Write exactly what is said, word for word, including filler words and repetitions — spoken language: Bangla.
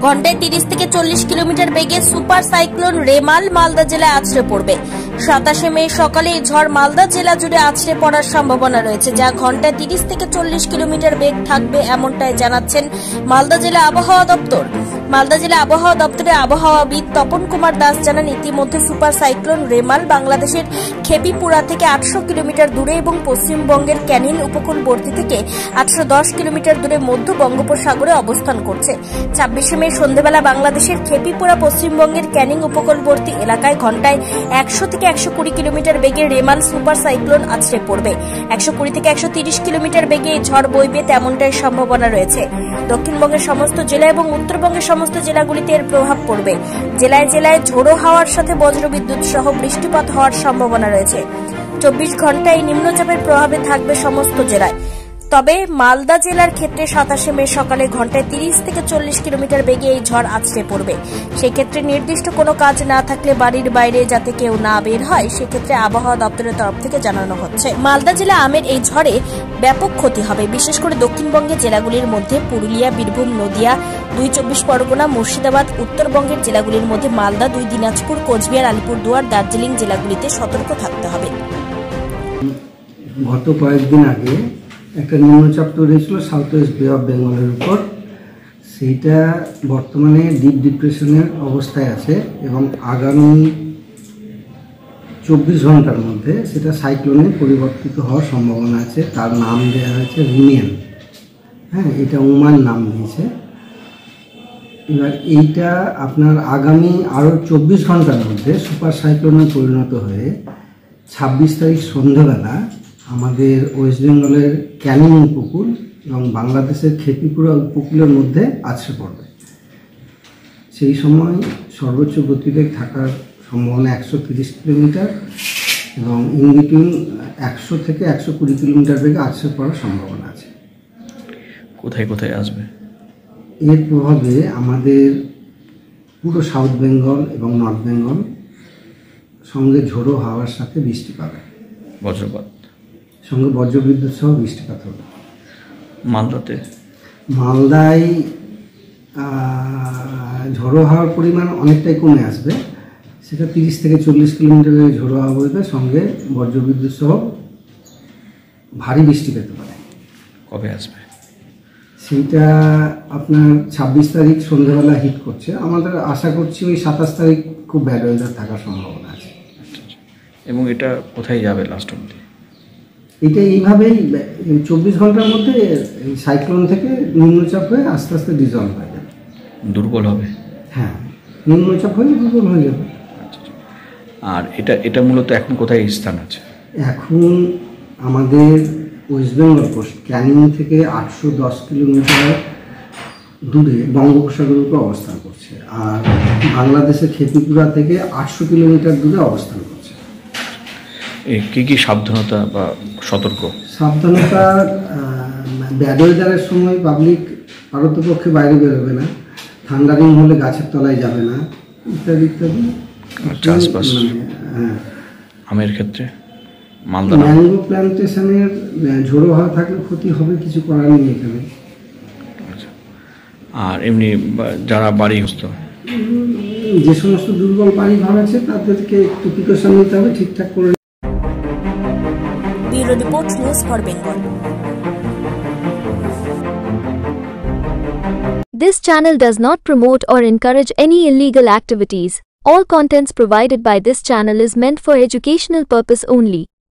ঘন্টায় তিরিশ থেকে চল্লিশ কিলোমিটার বেগে সুপার সাইক্লোন রেমাল মালদা জেলায় আছড়ে পড়বে। সাতাশে মে সকালে এই ঝড় মালদা জেলা জুড়ে আছড়ে পড়ার সম্ভাবনা রয়েছে, যা ঘন্টায় তিরিশ থেকে চল্লিশ কিলোমিটার বেগ থাকবে, এমনটাই জানাচ্ছেন মালদা জেলা আবহাওয়া দপ্তর। মালদা জেলা আবহাওয়া দপ্তরের আবহাওয়াবিদ তপন কুমার দাস জানান, ইতিমধ্যে সুপার সাইক্লোন রেমাল বাংলাদেশের খেপিপুরা থেকে আটশো কিলোমিটার দূরে এবং পশ্চিমবঙ্গের ক্যানিং উপকূলবর্তী থেকে আটশো দশ কিলোমিটার দূরে মধ্য বঙ্গোপসাগরে অবস্থান করছে। ছাব্বিশে মে সন্ধ্যাবেলা বাংলাদেশের খেপিপুরা পশ্চিমবঙ্গের ক্যানিং উপকূলবর্তী এলাকায় ঘন্টায় একশো থেকে একশো কুড়ি কিলোমিটার বেগে রেমাল সুপার সাইক্লোন আছড়ে পড়বে। একশো কুড়ি থেকে একশো তিরিশ কিলোমিটার বেগে এই ঝড় বইবে, তেমনটাই সম্ভাবনা রয়েছে। দক্ষিণবঙ্গের সমস্ত জেলা এবং উত্তরবঙ্গের সমস্ত জেলাগুলিতে এর প্রভাব পড়বে। জেলায় জেলায় ঝোড়ো হাওয়ার সাথে বজ্রবিদ্যুৎ সহ বৃষ্টিপাত হওয়ার সম্ভাবনা রয়েছে। চব্বিশ ঘন্টায় নিম্নচাপের প্রভাবে থাকবে সমস্ত জেলায়। তবে মালদা জেলার ক্ষেত্রে সাতাশে মে সকালে ঘন্টায় তিরিশ থেকে চল্লিশ কিলোমিটার বেগে এই ঝড় আছড়ে পড়বে। সেক্ষেত্রে নির্দিষ্ট কোনো কাজ না থাকলে বাড়ির বাইরে যাতে কেউ না বের হয়, সেক্ষেত্রে আবহাওয়া দপ্তরের তরফ থেকে জানানো হচ্ছে। মালদা জেলা আমের এই ঝড়ে ব্যাপক ক্ষতি হবে, বিশেষ করে দক্ষিণবঙ্গের জেলাগুলির মধ্যে পুরুলিয়া, বীরভূম, নদিয়া, দুই চব্বিশ পরগনা, মুর্শিদাবাদ। উত্তরবঙ্গের জেলাগুলির মধ্যে মালদা, দুই দিনাজপুর, কোচবিহার, আলিপুরদুয়ার, দার্জিলিং জেলাগুলিতে সতর্ক থাকতে হবে। গত কয়েকদিন আগে একটা নিম্নচাপ তৈরি হয়েছিল সাউথ ওয়েস্ট বে অফ বেঙ্গলের উপর। সেইটা বর্তমানে ডিপ ডিপ্রেশনের অবস্থায় আছে এবং আগামী চব্বিশ ঘন্টার মধ্যে সেটা সাইক্লোনে পরিবর্তিত হওয়ার সম্ভাবনা আছে। তার নাম দেওয়া হয়েছে রিনিয়ান। হ্যাঁ, এটা ওমান নাম দিয়েছে। এবার এইটা আপনার আগামী আরও চব্বিশ ঘন্টার মধ্যে সুপার সাইক্লোনে পরিণত হয়ে ছাব্বিশ তারিখ সন্ধ্যাবেলা আমাদের ওয়েস্ট বেঙ্গলের ক্যানিং উপকূল এবং বাংলাদেশের খেপিপুরা উপকূলের মধ্যে আছড়ে পড়বে। সেই সময় সর্বোচ্চ গতিবেগ থাকার সম্ভাবনা একশো তিরিশ কিলোমিটার এবং ইন বিটুইন একশো থেকে একশো কুড়ি কিলোমিটার বেগে আছড়ে পড়ার সম্ভাবনা আছে। কোথায় কোথায় আসবে? এর প্রভাবে আমাদের পুরো সাউথ বেঙ্গল এবং নর্থ বেঙ্গল সঙ্গে ঝোড়ো হাওয়ার সাথে বৃষ্টিপাত, বজ্রপাত সঙ্গে বজ্রবিদ্যুৎ সহ বৃষ্টিপাত হবে। মালদাতে মালদায় ঝোড়ো হাওয়ার পরিমাণ অনেকটাই কমে আসবে। সেটা তিরিশ থেকে চল্লিশ কিলোমিটারের ঝোড়ো হাওয়া বইবে, সঙ্গে বজ্রবিদ্যুৎ সহ ভারী বৃষ্টি পেতে পারে। কবে আসবে? সেইটা আপনার ছাব্বিশ তারিখ সন্ধ্যাবেলা হিট করছে। আমাদের আশা করছি ওই সাতাশ তারিখ খুব ব্যাড ওয়েদার থাকার সম্ভাবনা আছে। এবং এটা কোথায় যাবে লাস্ট অবধি? এটা এইভাবেই চব্বিশ ঘন্টার মধ্যে সাইক্লোন থেকে নিম্নচাপ হয়ে আস্তে আস্তে ডিজলভ হয়ে যাবে, দুর্বল হবে। হ্যাঁ, নিম্নচাপ হয়ে দুর্বল হয়ে যাবে। আর এটা এটা মূলত এখন কোথায় স্থান আছে? এখন আমাদের ওয়েস্ট বেঙ্গল কোস্ট ক্যানিং থেকে আটশো দশ কিলোমিটার দূরে বঙ্গোপসাগরের উপর অবস্থান করছে, আর বাংলাদেশের খেপিপুরা থেকে আটশো কিলোমিটার দূরে অবস্থান করছে। কি কি সাবধানতা বা সতর্ক? সাবধানতা, ব্যাড ওয়েদারের সময় পাবলিক পারতপক্ষে বাইরে বেরোবে না, থান্ডারিং হলে গাছের তলায় যাবে না, ইত্যাদি ইত্যাদি। চাষবাস, হ্যাঁ, আমের ক্ষেত্রে মালদা ম্যাঙ্গো প্ল্যান্টেশনের ঝোড়ো হাওয়া থাকলে ক্ষতি হবে, কিছু করার নেই এখানে। আর এমনি যারা বাড়িগ্রস্ত, যে সমস্ত দুর্বল বাড়ি ঘর আছে তাদেরকে একটু প্রিকশন নিতে হবে, ঠিকঠাক করে। Bureau report, news for Bengal. This channel does not promote or encourage any illegal activities. All contents provided by this channel is meant for educational purpose only.